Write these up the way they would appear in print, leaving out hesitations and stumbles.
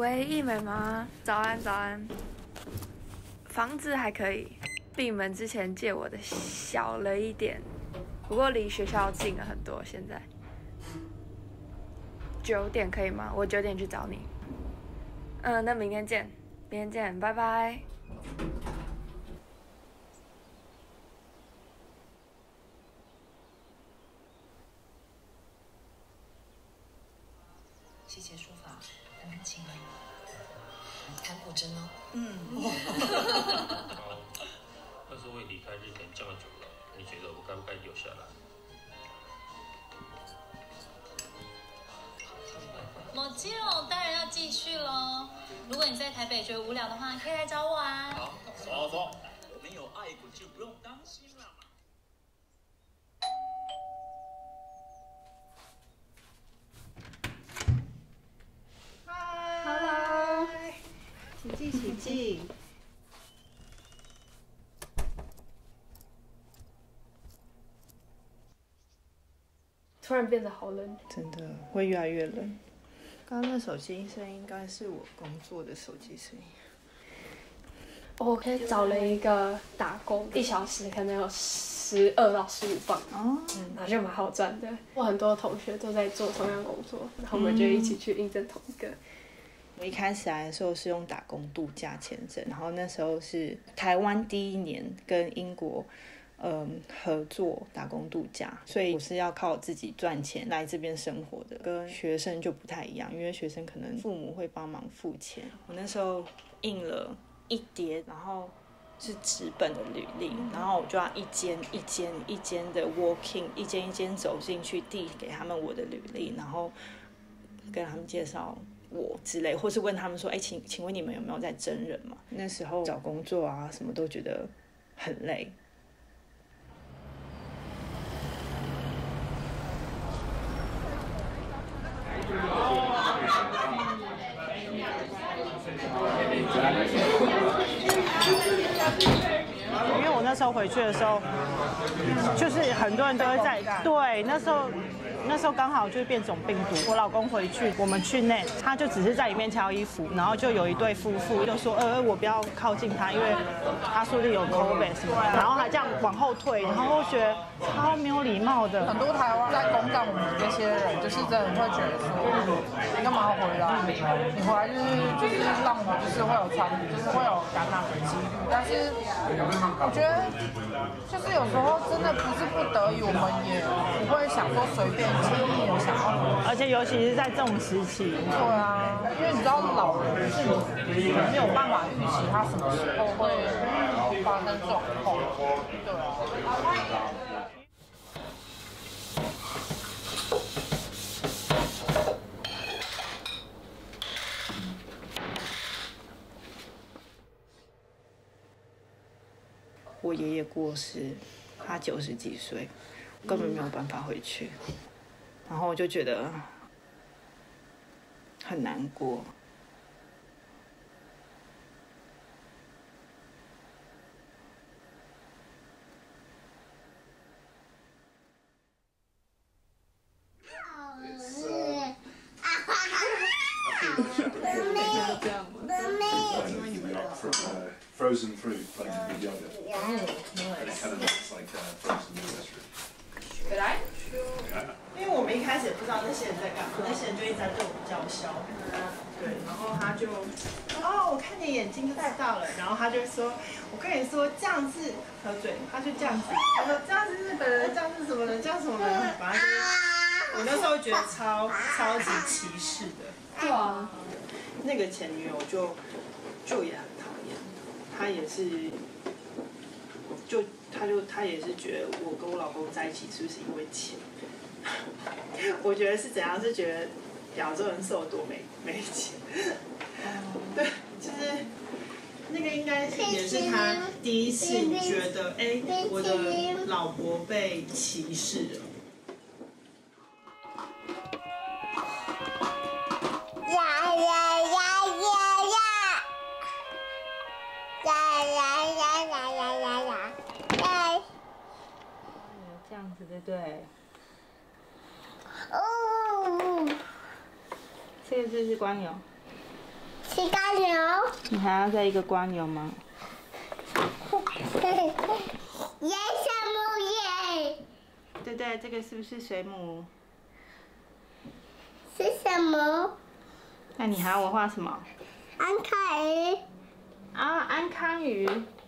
喂，一美吗？早安，早安。房子还可以，比你们之前借我的小了一点，不过离学校近了很多。现在9点可以吗？我9点去找你。那明天见，明天见，拜拜。 细节书法很年轻啊，弹古筝哦。 但是我也离开日本这么久了，你觉得我该不该留下来？ 某基哦，当然要继续喽。如果你在台北觉得无聊的话，可以来找我啊。 好，走走，我们有爱过就不用担心了。 Hello， 请进，请进。 突然变得好冷， 真的会越来越冷。刚刚那手机声应该是我工作的手机声音。 我可以找了一个打工，1小时可能有12到15磅，那就蛮好赚的。我很多同学都在做同样工作，然后我们就一起去应征同一个。 我一开始来的时候是用打工度假签证，然后那时候是台湾第一年跟英国合作打工度假，所以我是要靠自己赚钱来这边生活的，跟学生就不太一样，因为学生可能父母会帮忙付钱。我那时候印了1叠，然后是纸本的履历，然后我就要一间一间一间的 walking， 一间一间走进去递给他们我的履历，然后跟他们介绍我之类，或是问他们说，请问你们有没有在征人嘛？那时候找工作啊，什么都觉得很累。 因为我那时候回去的时候，就是很多人都会在对那时候刚好就是变种病毒。我老公回去，我们去内，他就只是在里面挑衣服，然后就有一对夫妇就说，我不要靠近他，因为他说是有 COVID 什么的，然后还这样往后退，然后我觉得超没有礼貌的。 很多台湾在公干我们这些人，就是真的会觉得说，你干嘛要回来？你回来就是让我就是会有传，就是会有感染的几率。但是我觉得，就是有时候真的不是不得已，我们也不会想说随便轻易的想要， 而且尤其是在这种时期。 对啊，因为你知道老人是你没有办法预期他什么时候会发生状况，对啊。 我爷爷过世，他90几岁，根本没有办法回去，然后我就觉得很难过。 Frozen fruit, like with yogurt. And it kind of looks like frozen yogurt. Could I? 因为我们一开始也不知道那些人在干嘛，那些人就一直在对我们叫嚣。对，然后他就，我看你眼睛就太大了，然后他就说，我跟你说这样子喝醉，他就这样子，他说这样是日本人，这样是什么人，这样什么人，反正就是，我那时候觉得超级歧视的。 对啊， 那个前女友就也很讨厌，他也是，他也是觉得我跟我老公在一起是不是因为钱？我觉得是怎样？是觉得亚洲人是有多没钱？对，就是那个应该也是他第一次觉得，我的老婆被歧视了。这样子对不对？这个字是关有。 是蜗牛。 你还要再一个蜗牛吗？ 野小母耶。 对对，这个是不是水母？ 是什么？ 那你还要我画什么？ 安康鱼。 啊，安康鱼。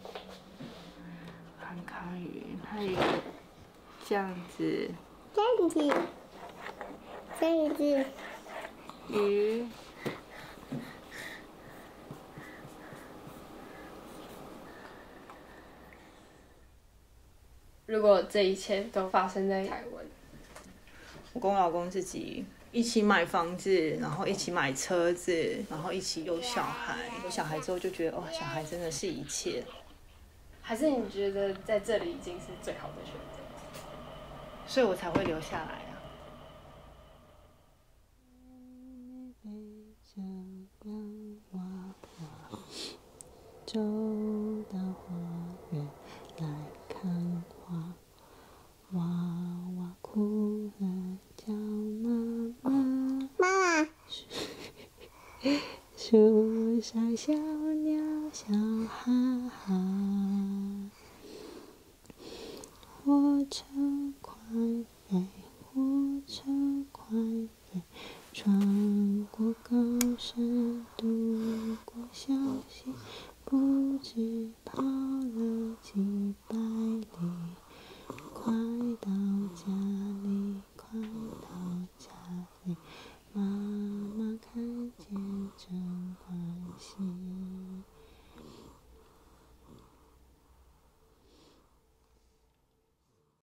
安康鱼，还有一个这样子。 这样子。这样子。 鱼。 如果这一切都发生在台湾， 我跟我老公自己一起买房子，然后一起买车子，然后一起有小孩。有小孩之后就觉得，哇，小孩真的是一切。 还是你觉得在这里已经是最好的选择？ 所以我才会留下来啊。走到花园来看花，娃娃哭了叫妈妈。 妈妈。 树上小鸟笑哈哈，火车